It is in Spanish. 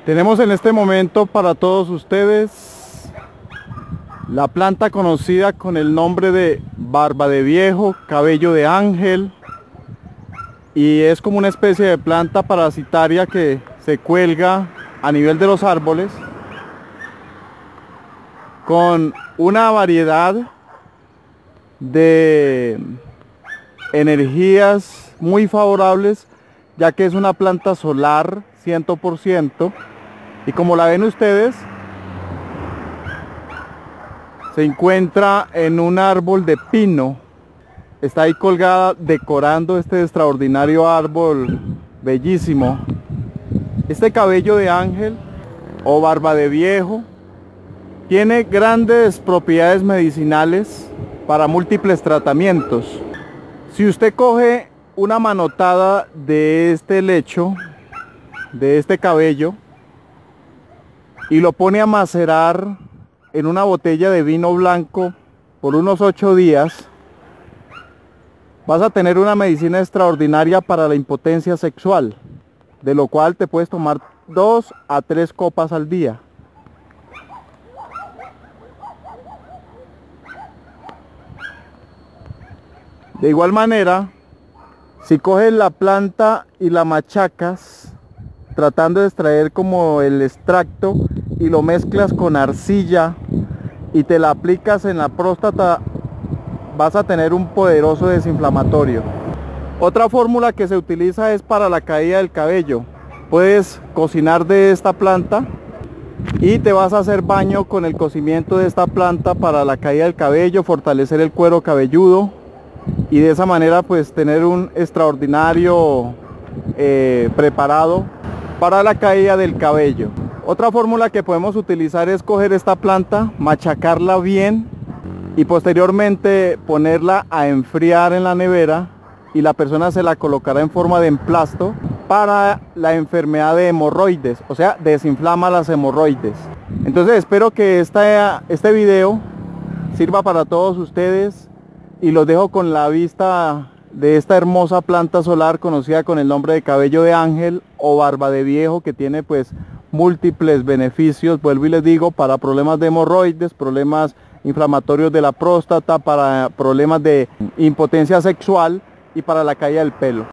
Tenemos en este momento para todos ustedes la planta conocida con el nombre de barba de viejo, cabello de ángel, y es como una especie de planta parasitaria que se cuelga a nivel de los árboles con una variedad de energías muy favorables, ya que es una planta solar 100%, y como la ven ustedes, se encuentra en un árbol de pino. Está ahí colgada decorando este extraordinario árbol bellísimo. Este cabello de ángel o barba de viejo tiene grandes propiedades medicinales para múltiples tratamientos. Si usted coge una manotada de este lecho, de este cabello, y lo pone a macerar en una botella de vino blanco por unos 8 días, vas a tener una medicina extraordinaria para la impotencia sexual, de lo cual te puedes tomar 2 a 3 copas al día. De igual manera, si coges la planta y la machacas, tratando de extraer como el extracto, y lo mezclas con arcilla y te la aplicas en la próstata, vas a tener un poderoso desinflamatorio. Otra fórmula que se utiliza es para la caída del cabello. Puedes cocinar de esta planta y te vas a hacer baño con el cocimiento de esta planta para la caída del cabello, fortalecer el cuero cabelludo, y de esa manera pues tener un extraordinario preparado para la caída del cabello. Otra fórmula que podemos utilizar es coger esta planta, machacarla bien y posteriormente ponerla a enfriar en la nevera, y la persona se la colocará en forma de emplasto para la enfermedad de hemorroides, o sea, desinflama las hemorroides. Entonces espero que este video sirva para todos ustedes, y los dejo con la vista de esta hermosa planta solar conocida con el nombre de cabello de ángel o barba de viejo, que tiene pues múltiples beneficios, vuelvo y les digo, para problemas de hemorroides, problemas inflamatorios de la próstata, para problemas de impotencia sexual y para la caída del pelo.